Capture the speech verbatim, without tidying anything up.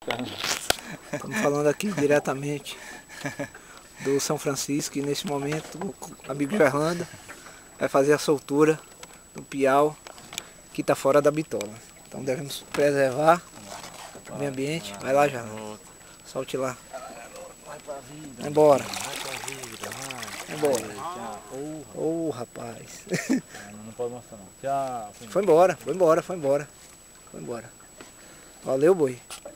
Estamos falando aqui diretamente do São Francisco e nesse momento o amigo Gerlando vai fazer a soltura do piau que está fora da bitola. Então devemos preservar o meio ambiente. Vai lá, Gerlando. Solte lá. Vai embora. Vai embora. Ô, oh, rapaz. Não pode mostrar não. Tchau. Foi embora, foi embora, foi embora. Foi embora. Valeu, boi.